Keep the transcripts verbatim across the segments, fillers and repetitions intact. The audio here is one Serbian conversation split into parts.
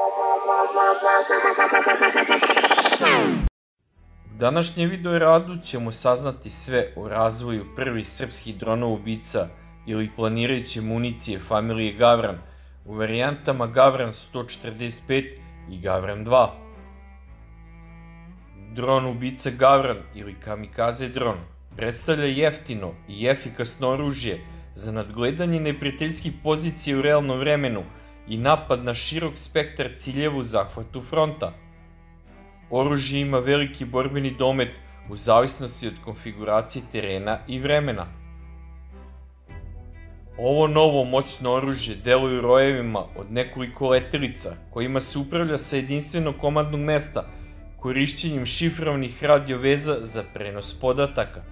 U današnjem video radu ćemo saznati sve o razvoju prvih srpskih dronova ubica ili planirajuće municije familije Gavran u varijantama Gavran sto četrdeset pet i Gavran dva. Dron ubica Gavran ili kamikaze dron predstavlja jeftino i efikasno oružje za nadgledanje neprijateljskih pozicija u realnom vremenu i napad na širok spektar ciljeva u zahvatu fronta. Oružje ima veliki borbeni domet u zavisnosti od konfiguracije terena i vremena. Ovo novo moćno oružje deluje u rojevima od nekoliko letelica kojima se upravlja sa jedinstvenog komandnog mesta korišćenjem šifrovanih radio veza za prenos podataka.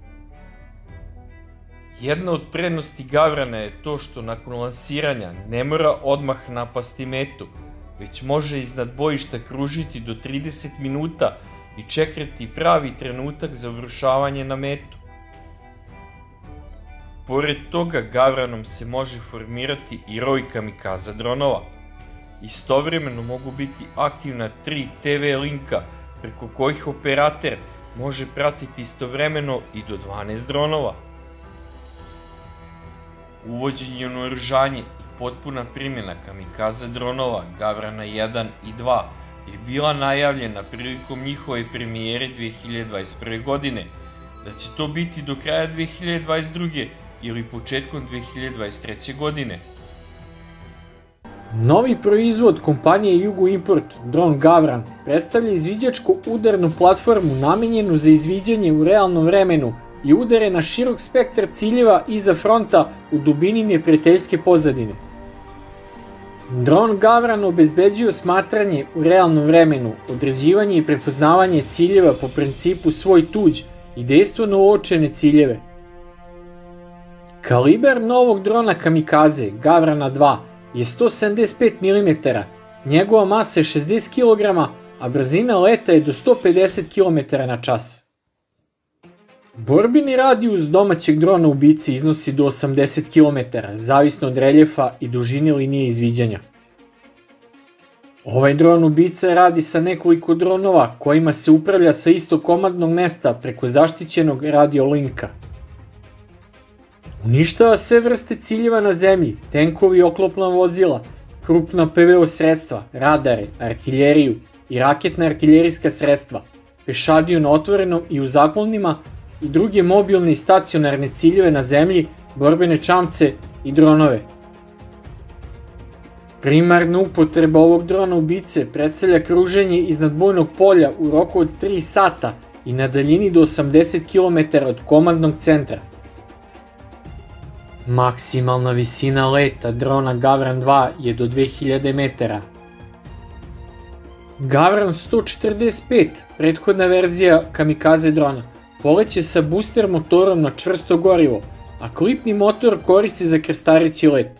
Jedna od prednosti Gavrana je to što nakon lansiranja ne mora odmah napasti metu, već može iznad bojišta kružiti do trideset minuta i čekati pravi trenutak za obrušavanje na metu. Pored toga, Gavranom se može formirati i roj kamikaza dronova. Istovremeno mogu biti aktivna tri te ve linka preko kojih operater može pratiti istovremeno i do dvanaest dronova. Uvođenje u naoružanje i potpuna primjena kamikaza dronova Gavrana jedan i dva je bila najavljena prilikom njihove premijere dve hiljade dvadeset prve. godine, da će to biti do kraja dve hiljade dvadeset druge. ili početkom dve hiljade dvadeset treće. godine. Novi proizvod kompanije Jugoimport, dron Gavran, predstavlja izviđačku udarnu platformu namenjenu za izviđanje u realnom vremenu i udare na širok spektar ciljeva iza fronta u dubini neprijateljske pozadine. Dron Gavran obezbeđuje osmatranje u realnom vremenu, određivanje i prepoznavanje ciljeva po principu svoj tuđ i dejstveno uočene ciljeve. Kalibar novog drona kamikaze Gavrana dva je sto sedamdeset pet milimetara, njegova masa je šezdeset kilograma, a brzina leta je do sto pedeset kilometara na čas. Borbeni radijus domaćeg drona ubice iznosi do osamdeset kilometara, zavisno od reljefa i dužine linije izviđanja. Ovaj dron ubica radi sa nekoliko dronova kojima se upravlja sa istog komandnog mesta preko zaštićenog radio linka. Uništava sve vrste ciljeva na zemlji, tenkovi i oklopna vozila, krupna pe ve o sredstva, radare, artiljeriju i raketna artiljerijska sredstva, pešadiju na otvorenom i u zaklonima i druge mobilne i stacionarne ciljeve na zemlji, borbene čamce i dronove. Primarna upotreba ovog drona ubice predstavlja kruženje iznad bojnog polja u roku od tri sata i na daljini do osamdeset kilometara od komandnog centra. Maksimalna visina leta drona Gavran dva je do dve hiljade metara. Gavran sto četrdeset pet, prethodna verzija kamikaze drona, poleće sa booster motorom na čvrsto gorivo, a klipni motor koristi za krstarići let.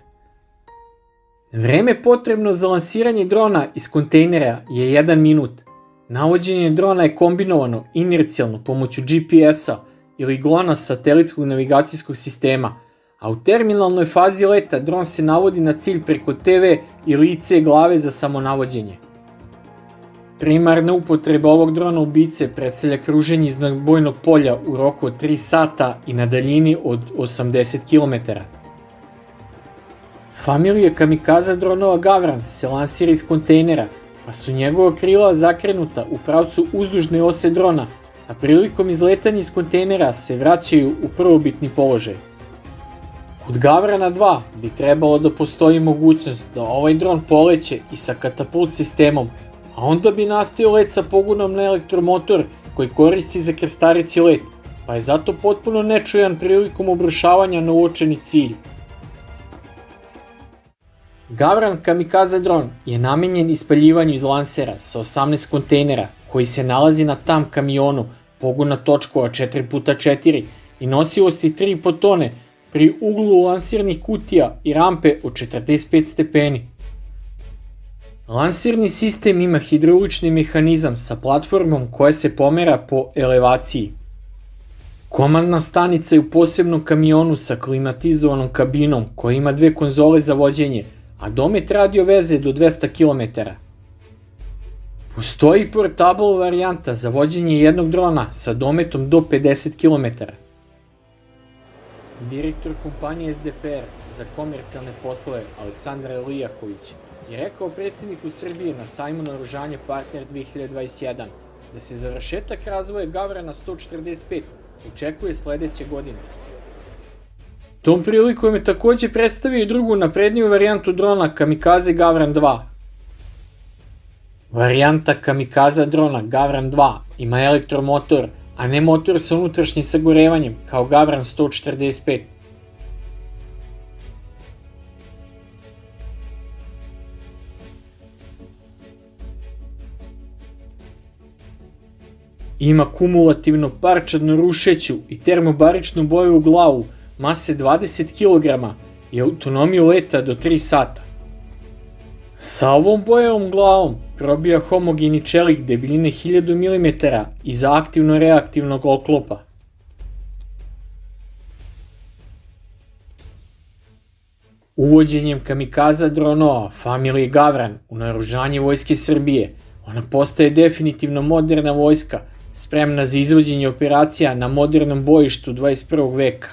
Vreme potrebno za lansiranje drona iz kontejnera je jedan minut. Navođenje drona je kombinovano inercijalno pomoću ge pe es-a ili glona satelitskog navigacijskog sistema, a u terminalnoj fazi leta dron se navodi na cilj preko te ve ili i ce glave za samonavođenje. Primarna upotreba ovog drona ubice predstavlja kruženje iznad bojnog polja u roku od tri sata i na daljini od osamdeset kilometara. Familija kamikaza dronova Gavran se lansira iz kontejnera, pa su njegova krila zakrenuta u pravcu uzdužne ose drona, a prilikom izletanja iz kontejnera se vraćaju u prvobitni položaj. Kod Gavrana dva bi trebalo da postoji mogućnost da ovaj dron poleće i sa katapult sistemom, a onda bi nastao let sa pogonom na elektromotor koji koristi za krstarići let, pa je zato potpuno nečujan prilikom obrušavanja na uočeni cilj. Gavran kamikaze dron je namenjen ispaljivanju iz lansera sa osamnaest kontejnera koji se nalazi na tam kamionu pogona točkova četiri puta četiri i nosivosti tri i po tone pri uglu lansirnih kutija i rampe od četrdeset pet stepeni. Lansirni sistem ima hidraulični mehanizam sa platformom koja se pomera po elevaciji. Komandna stanica je u posebnom kamionu sa klimatizovanom kabinom koja ima dve konzole za vođenje, a domet radio veze do dvesta kilometara. Postoji portable varijanta za vođenje jednog drona sa dometom do pedeset kilometara. Direktor kompanije S D P R za komercijalne poslove Aleksandar Lijaković je rekao predsjedniku Srbije na sajmu naoružanja Partner dve hiljade dvadeset jedan da se završetak razvoja Gavrana sto četrdeset pet očekuje sledeće godine. Tom prilikom je takođe predstavio i drugu napredniju varijantu drona Kamikaze Gavran dva. Varijanta Kamikaza drona Gavran dva ima elektromotor, a ne motor sa unutrašnjim sagorevanjem kao Gavran sto četrdeset pet. Ima kumulativno parčadno rušeću i termobaričnu bojevu glavu mase dvadeset kilograma i autonomiju leta do tri sata. Sa ovom bojevom glavom probija homogeni čelik debeljine hiljadu milimetara iza aktivno-reaktivnog oklopa. Uvođenjem kamikaza dronova familije Gavran u naoružanje Vojske Srbije, ona postaje definitivno moderna vojska, spremna za izvođenje operacija na modernom bojištu dvadeset prvog veka.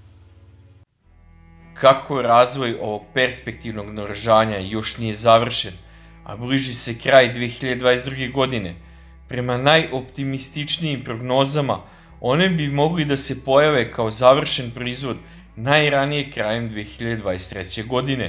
Kako razvoj ovog perspektivnog naoružanja još nije završen, a bliži se kraj dve hiljade dvadeset druge. godine, prema najoptimističnijim prognozama, one bi mogli da se pojave kao završen proizvod najranije krajem dve hiljade dvadeset treće. godine.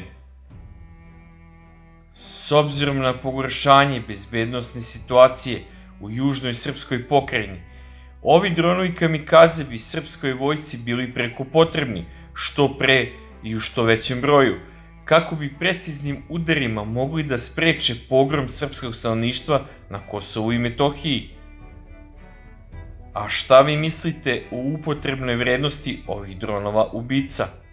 S obzirom na pogoršanje bezbednosne situacije u južnoj srpskoj pokrajini, ovi dronovi kamikaze bi srpskoj vojsci bili preko potrebni, što pre i u što većem broju, kako bi preciznim udarima mogli da spreče pogrom srpskog stanovništva na Kosovu i Metohiji. A šta vi mislite o upotrebnoj vrednosti ovih dronova ubica?